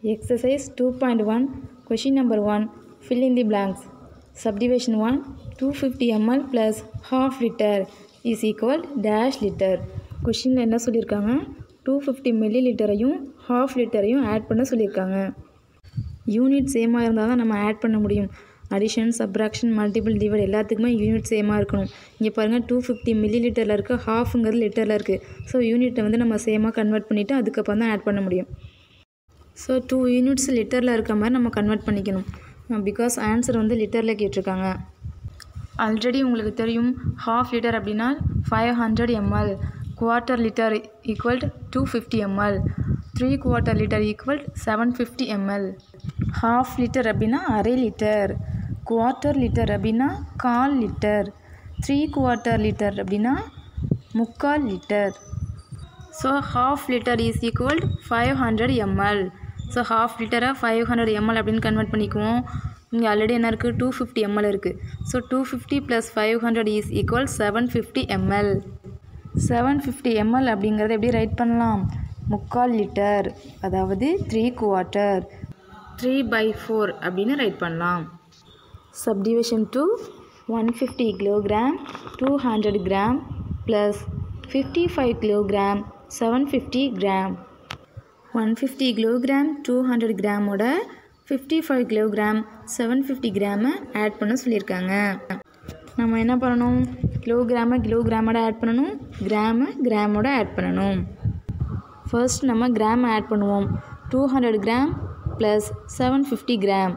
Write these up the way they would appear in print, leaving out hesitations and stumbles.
Exercise 2.1 Question number 1 Fill in the blanks. Subdivision 1 250 ml plus half liter is equal dash liter. Question என்ன சொல்லியிருக்காங்க 250 மில்லிலிட்டரையும் half லிட்டரையும் add பண்ண சொல்லியிருக்காங்க. Unit சேமாக இருந்தால் தான் நம்ம ஆட் பண்ண முடியும். அடிஷன் சப்ராக்ஷன் மல்டிபிள் டிவைட் எல்லாத்துக்குமே யூனிட் சேமாக இருக்கணும். இங்கே பாருங்கள் 250 மில்லிலிட்டரில் இருக்குது, ஹாஃப்ங்கிறது லிட்டரில் இருக்குது. ஸோ யூனிட்டை வந்து நம்ம சேமாக கன்வெர்ட் பண்ணிவிட்டு அதுக்கப்புறம் தான் ஆட் பண்ண முடியும். ஸோ 2 யூனிட்ஸ் லிட்டரில் இருக்க மாதிரி நம்ம கன்வெர்ட் பண்ணிக்கணும். பிகாஸ் ஆன்சர் வந்து லிட்டரில் கேட்டிருக்காங்க. ஆல்ரெடி உங்களுக்கு தெரியும் ஹாஃப் லிட்டர் அப்படின்னா 500 ml, quarter litre equal 250 ml, 3/4 litre equal 750 ml. Half litre அப்படின்னா அரை லிட்டர், குவார்ட்டர் லிட்டர் அப்படின்னா 1/4 லிட்டர், 3/4 லிட்டர் அப்படின்னா 3/4 litre. So half litre is equal 500 ml. So half லிட்டரை 500 ml அப்படின்னு கன்வெர்ட் பண்ணிக்குவோம். இங்கே ஆல்ரெடி என்ன இருக்குது 250 ml இருக்குது. So 250 + 500 is equal 750 ml. 750 ml அப்படிங்கிறத எப்படி ரைட் பண்ணலாம்? 3/4 லிட்டர், அதாவது 3/4, 3/4 அப்படின்னு ரைட் பண்ணலாம். Subdivision 2 150 kilogram 200 gram plus 55 kilogram 750 gram. 150 kilogram 200 கிராமோட 55 கிலோகிராம் 750 கிராமை ஆட் பண்ண சொல்லியிருக்காங்க. நம்ம என்ன பண்ணணும்? கிலோகிராமோட ஆட் பண்ணணும், கிராமோட ஆட் பண்ணணும். ஃபர்ஸ்ட் நம்ம கிராம் ஆட் பண்ணுவோம். 200 gram plus 750 gram.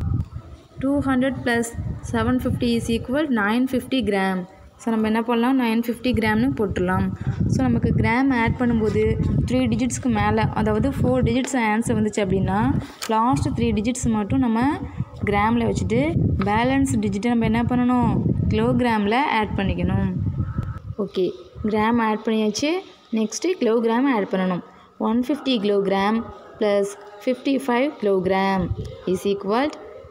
200 + 750 is equal 950 gram. So நம்ம என்ன பண்ணலாம்? 950 கிராம்னு போட்டுடலாம். ஸோ நமக்கு கிராம் ஆட் பண்ணும்போது 3 டிஜிட்ஸ்க்கு மேலே, அதாவது 4 டிஜிட்ஸ் ஆன்சர் வந்துச்சு அப்படின்னா லாஸ்ட் 3 டிஜிட்ஸ் மட்டும் நம்ம கிராமில் வச்சுட்டு பேலன்ஸ் டிஜிட்டை நம்ம என்ன பண்ணணும்? கிலோகிராமில் ஆட் பண்ணிக்கணும். ஓகே, கிராம் ஆட் பண்ணியாச்சு. நெக்ஸ்ட்டு கிலோகிராம் ஆட் பண்ணணும். 150 kilogram plus 55 kilogram is equal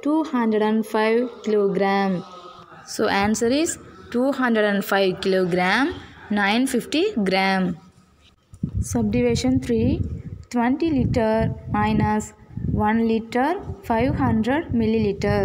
205 kilogram. So answer is 205 kilogram 950 gram. Subdivision 3 20 liter minus 1 liter 500 milliliter.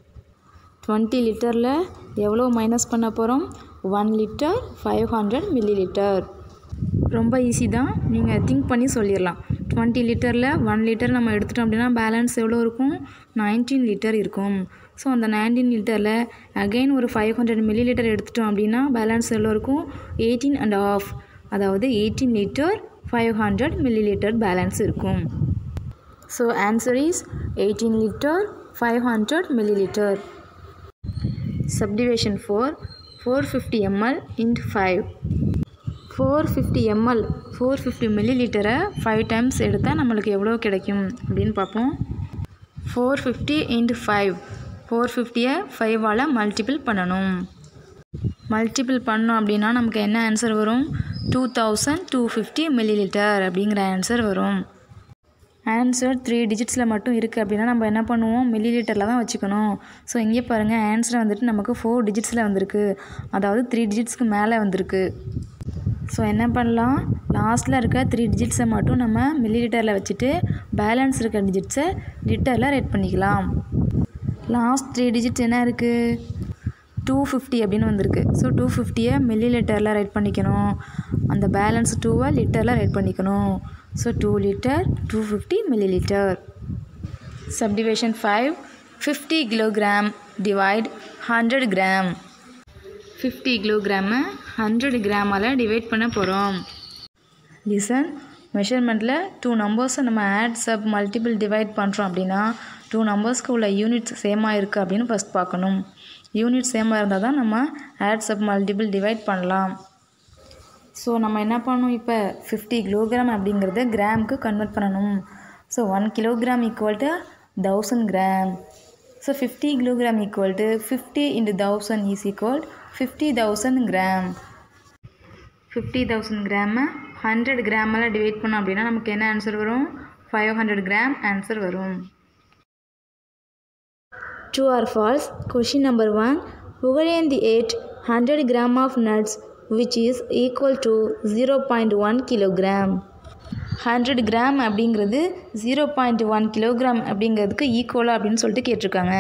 20 லிட்டரில் எவ்வளோ மைனஸ் பண்ண போகிறோம்? 1 லிட்டர் 500 milliliter. ரொம்ப ஈஸி தான், நீங்கள் திங்க் பண்ணி சொல்லிடலாம். 20 லிட்டரில் 1 லிட்டர் நம்ம எடுத்துட்டோம் அப்படின்னா பேலன்ஸ் எவ்வளோ இருக்கும்? 19 லிட்டர் இருக்கும். ஸோ அந்த 19 லிட்டரில் அகெயின் ஒரு 500 milliliter எடுத்துட்டோம் அப்படின்னா பேலன்ஸ் எவ்வளோ இருக்கும்? 18.5, அதாவது 18 லிட்டர் 500 milliliter பேலன்ஸ் இருக்கும். So answer is 18 litre 500 milliliter. Subdivision 4 450 ml into 5. 450 ml 450 milliliter 5 times எடுத்தால் நம்மளுக்கு எவ்வளோ கிடைக்கும் அப்படின்னு பார்ப்போம். 450 into 5, 450-ஐ 5ஆல் மல்டிபிள் பண்ணணும். மல்டிபிள் பண்ணோம் அப்படின்னா நமக்கு என்ன ஆன்சர் வரும்? 2250 milliliter அப்படிங்கிற ஆன்சர் வரும். ஆன்சர் 3 டிஜிட்ஸில் மட்டும் இருக்குது அப்படின்னா நம்ம என்ன பண்ணுவோம்? மில்லிலிட்டரில் தான் வச்சுக்கணும். ஸோ இங்கே பாருங்கள் ஆன்சர் வந்துட்டு நமக்கு 4 டிஜிட்ஸில் வந்திருக்கு, அதாவது 3 டிஜிட்ஸ்க்கு மேலே வந்திருக்கு. ஸோ என்ன பண்ணலாம்? லாஸ்ட்டில் இருக்க 3 டிஜிட்ஸை மட்டும் நம்ம மில்லிலிட்டரில் வச்சுட்டு பேலன்ஸ் இருக்க டிஜிட்ஸை லிட்டரில் ரைட் பண்ணிக்கலாம். லாஸ்ட் 3 டிஜிட்ஸ் என்ன இருக்குது? 250 அப்படின்னு வந்திருக்கு. ஸோ 250-ஐ மில்லிலிட்டரில் ரைட் பண்ணிக்கணும், அந்த பேலன்ஸ் 2-ஐ லிட்டரில் ரைட் பண்ணிக்கணும். So 2 litre 250 milliliter. Subdivision 5 50 kilogram divide 100 gram. 50 கிலோகிராமை 100 கிராமால் டிவைட் பண்ண போகிறோம். லிசன், மெஷர்மெண்ட்டில் 2 நம்பர்ஸை நம்ம ஆட் சப் மல்டிபிள் டிவைட் பண்ணுறோம் அப்படின்னா 2 நம்பர்ஸ்க்கு உள்ள யூனிட்ஸ் சேமாக இருக்குது அப்படின்னு ஃபஸ்ட் பார்க்கணும். யூனிட் சேமாக இருந்தால் தான் நம்ம ஆட் சப் மல்டிபிள் டிவைட் பண்ணலாம். ஸோ நம்ம என்ன பண்ணணும்? இப்போ 50 கிலோகிராம் அப்படிங்கிறத கிராமுக்கு கன்வெர்ட் பண்ணணும். So 1 kilogram equal to 1000 gram. So 50 kilogram equal to 50 into 1000 is equal 50,000 gram. 50,000 கிராமை 100 கிராமால் டிவைட் பண்ணோம் அப்படின்னா நமக்கு என்ன ஆன்சர் வரும்? 500 கிராம் ஆன்சர் வரும். True or false? Question number 1. Pugalenthi ate 100 gram of nuts which is equal to 0.1 kilogram. 100 gram அப்படிங்கிறது 0.1 kilogram அப்படிங்கிறதுக்கு ஈக்குவலாக அப்படின்னு சொல்லிட்டு கேட்டிருக்காங்க.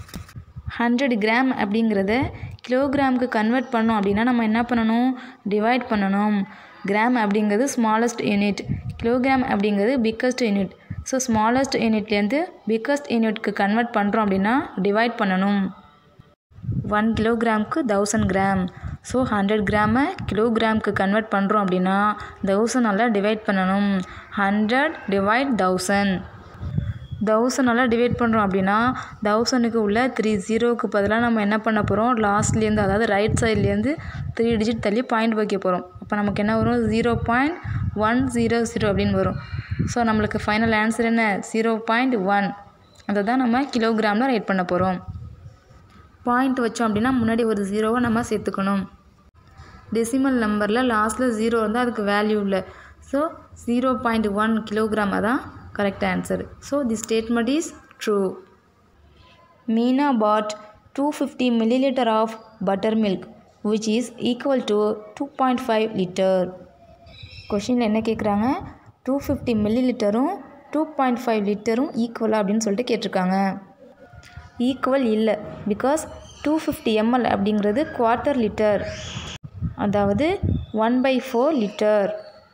100 கிராம் அப்படிங்கிறத கிலோகிராமுக்கு கன்வெர்ட் பண்ணோம் அப்படின்னா நம்ம என்ன பண்ணணும், டிவைட் பண்ணணும். கிராம் அப்படிங்கிறது ஸ்மாலஸ்ட் யூனிட், கிலோகிராம் அப்படிங்கிறது பிக்கஸ்ட் யூனிட். ஸோ ஸ்மாலஸ்ட் யூனிட்லேருந்து பிக்கஸ்ட் யூனிட்க்கு கன்வெர்ட் பண்ணுறோம் அப்படின்னா டிவைட் பண்ணணும். 1 கிலோகிராமுக்கு 1000 கிராம். ஸோ 100 கிராமை கிலோகிராமுக்கு கன்வெர்ட் பண்ணுறோம் அப்படின்னா 1000 டிவைட் பண்ணணும். 100 டிவைட் 1000. 1000 டிவைட் பண்ணுறோம் அப்படின்னா 1000க்கு உள்ள 3 0க்கு பதிலாக நம்ம என்ன பண்ண போகிறோம், லாஸ்ட்லேருந்து அதாவது ரைட் சைட்லேருந்து 3 டிஜிட் தள்ளி பாயிண்ட் வைக்க போகிறோம். அப்போ நமக்கு என்ன வரும், 0.100 அப்படின்னு வரும். ஸோ நம்மளுக்கு ஃபைனல் ஆன்சர் என்ன, 0.1. அதை தான் நம்ம கிலோகிராமில் ரைட் பண்ண போகிறோம். பாயிண்ட் வச்சோம் அப்படின்னா முன்னாடி ஒரு 0வை நம்ம சேர்த்துக்கணும். டெசிமல் நம்பரில் லாஸ்ட்டில் 0 இருந்தால் அதுக்கு வேல்யூ இல்லை. ஸோ 0.1 கிலோகிராம் அதான் correct answer. So this statement is true. Meena bought 250 milliliter of buttermilk which is equal to 2.5 liter. Question என்ன கேட்குறாங்க, 250 milliliterம் 2.5 லிட்டரும் ஈக்குவலாக அப்படின்னு சொல்லிட்டு கேட்டிருக்காங்க. ஈக்குவல் இல்லை, பிகாஸ் 250 ml அப்படிங்கிறது குவார்ட்டர் லிட்டர், அதாவது 1/4 லிட்டர்.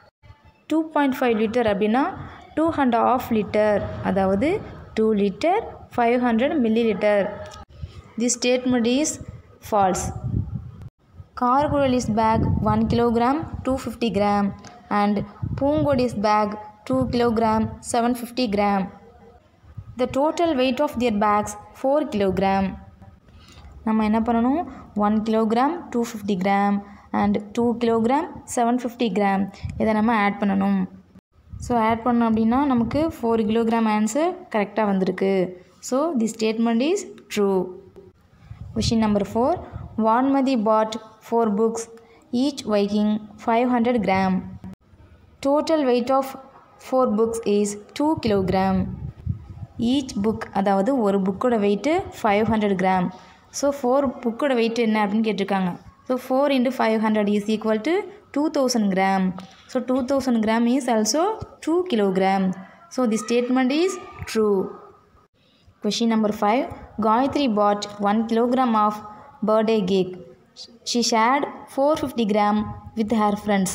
2.5 லிட்டர் அப்படின்னா 2.5 லிட்டர், அதாவது 2 litre 500 milliliter. This statement is false. Kargoli's bag 1 kilogram 250 gram and Pungodi's bag 2 kilogram 750 gram. The total weight of their bags 4 kilogram. நம்ம என்ன பண்ணணும், 1 kilogram 250 gram and 2 kilogram 750 gram இதை நம்ம add பண்ணணும். So add பண்ணோம் அப்படின்னா நமக்கு 4 கிலோகிராம் ஆன்சர் கரெக்டாக வந்திருக்கு. So the statement is true. Question number 4. Vanmathi bought 4 books each weighing 500 gram. Total weight of 4 books is 2 kilogram. Each book அதாவது ஒரு புக்கோட வெயிட்டு 500 கிராம். ஸோ 4 புக்கோட வெயிட் என்ன அப்படின்னு கேட்டிருக்காங்க. So 4 × 500 is equal to 2000 gram. So 2000 gram is also 2 kilogram. So the statement is true. Question number 5. Gayatri bought 1 kilogram of birthday cake. She shared 450 gram with her friends.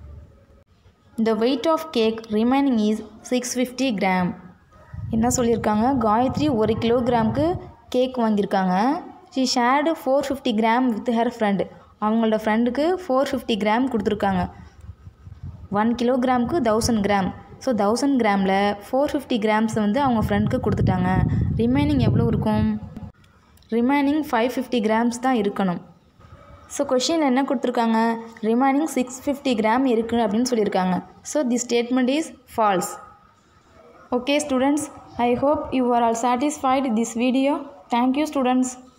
The weight of cake remaining is 650 gram. என்ன சொல்லியிருக்காங்க, காயத்ரி 1 கிலோகிராமுக்கு cake வாங்கியிருக்காங்க. She shared 450 gram with her friend. அவங்களோட ஃப்ரெண்டுக்கு 450 gram கொடுத்துருக்காங்க. 1 கிலோகிராமுக்கு 1000 gram. So 1000 கிராமில் 450 grams வந்து அவங்க ஃப்ரெண்டுக்கு கொடுத்துட்டாங்க. ரிமைனிங் எவ்வளோ இருக்கும், ரிமைனிங் 550 கிராம்ஸ் தான் இருக்கணும். ஸோ கொஷினில் என்ன கொடுத்துருக்காங்க, ரிமைனிங் 650 கிராம் இருக்குது அப்படின்னு சொல்லியிருக்காங்க. So the statement is false. Okay students, I hope you are all satisfied this video. Thank you students.